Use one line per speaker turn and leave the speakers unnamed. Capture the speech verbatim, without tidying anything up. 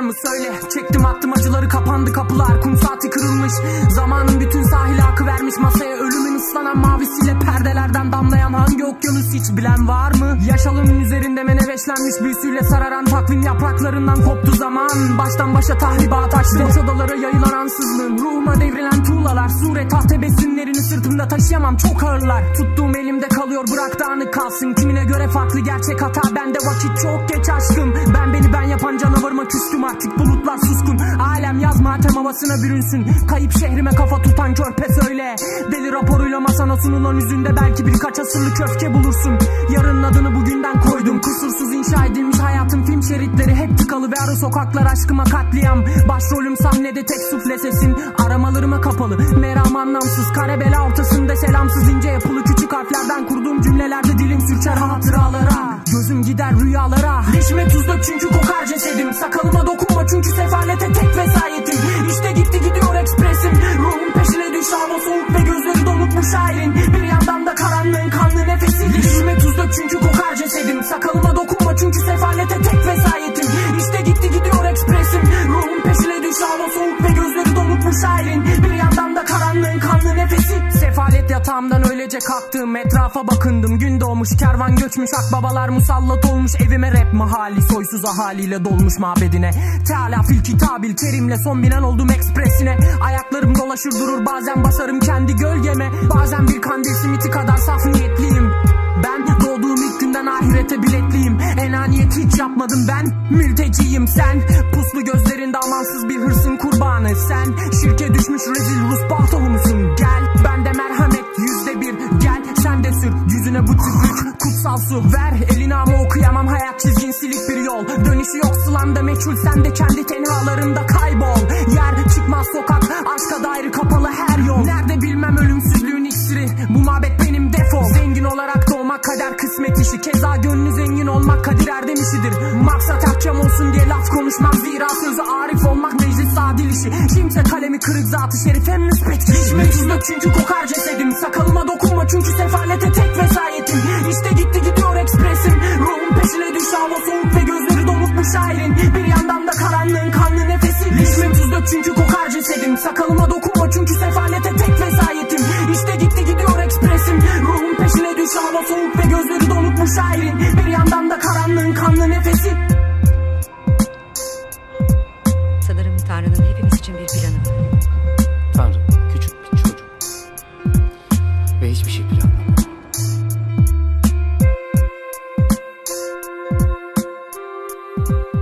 mı söyle? Çektim attım acıları, kapandı kapılar, kum saati kırılmış. Zamanın bütün sahili akıvermiş masaya, ölümün ıslanan mavisiyle perdelerden damlayan hangi okyanus hiç bilen var mı? Yaşalımın üzerinde menevşlenmiş büyüsüyle sararan takvim yapraklarından koptu zaman. Baştan başa tahribat açtı boş odalara yayılan ansızlığın, ruhuma devrilen tuğlalar, sure taht tebessümlerini sırtımda taşıyamam, çok ağırlar. Tuttuğum elimde kalıyor, bırak dağınık kalsın. Kimine göre farklı gerçek hata, bende vakit çok geç aşkım. Ben beni ben yapan canavarıma küstüm artık, bulutlar suskun. Alem yaz matem havasına bürünsün. Kayıp şehrime kafa tutan körpe söyle. Deli raporuyla masana sunulan yüzünde belki birkaç asırlık köfke bulursun. Yarının adını bugünden koydum. Kusursuz inşa edilmiş hayatım film şeritleri hep tıkalı ve ara sokaklar aşkıma katliam. Başrolüm sahnede tek sufle sesim, aramalarıma kapalı meram anlamsız, kare bela ortasında selamsız ince yapılı küçük harflerden kurduğum cümlelerde dilim sürçer hatıralara. Gözüm gider rüyalara. Leşime tuz dök çünkü kokar cesedim. Sakalıma dokunma çünkü sefalete tek vesayetim. İşte gitti gidiyor ekspresim. Ruhum peşine düş, hava soğuk ve gözleri donuk bu şairin. Bir yandan da karanlığın kanlı nefesi. Leşime tuz dök çünkü kokar cesedim. Sakalıma dokunma çünkü sefalete tek vesayetim. İşte gitti gidiyor ekspresim. Ruhum peşine düş, hava soğuk ve gözleri donuk bu şairin. Bir yandan da karanlığın kanlı nefesi. Sefalet yatağımdan öylece kalktım, etrafa bakındım. Gün doğmuş, kervan göçmüş, akbabalar musallat olmuş. Evime rap mahali, soysuz ahaliyle dolmuş mabedine. Teala fil kitabil kerimle son binen oldum ekspresine. Ayaklarım dolaşır durur, bazen basarım kendi gölgeme. Bazen bir kandil simiti kadar saf niyetliyim. Ben doğduğum ilk günden ahirete biletliyim. Enaniyet hiç yapmadım ben, mülteciyim sen. Puslu gözlerinde amansız bir hırsın kurbanı sen. Şirke düşmüş rezil Rus paltoğumusun. Gel bende merhamet yüzde bir, gel sen de sür yüzüne bu tüzük. Kutsal su ver eline ama okuyamam, hayat çizgin silik bir yol. Dönüşü yok sılanda meçhul, sen de kendi tenhalarında kaybol. Yer çıkmaz sokak, aşka dair kapalı her yol. Nerede bilmem ölümsüzlüğün iksiri, bu mabet benim defol. Zengin olarak doğmak kader kısmet işi, keza gönlü zengin olmak kadir erdem işidir. Maksat akşam olsun diye laf konuşmam, zira sözü arif olmak meclis adil işi. Kimse kalemi kırık zatı şerif hem müspet kişi. Leşime tuz dök çünkü kokar cesedim. Sakalıma dokunma çünkü sefalete tek vesayetim. İşte gitti gidiyor ekspresim. Ruhum peşine düş, hava soğuk ve gözleri donuk bu şairin. Bir yandan da karanlığın kanlı nefesi. Leşime tuz dök çünkü kokar cesedim. Sakalıma dokunma çünkü sefalete tek vesayetim. İşte gitti gidiyor ekspresim. Ruhum peşine düş, hava soğuk ve gözleri donuk bu şairin. Bir yandan da karanlığın kanlı nefesi.
Sanırım Tanrı'nın hepimiz için bir planı var.
Tanrı küçük bir çocuk ve hiçbir şey planlamıyor.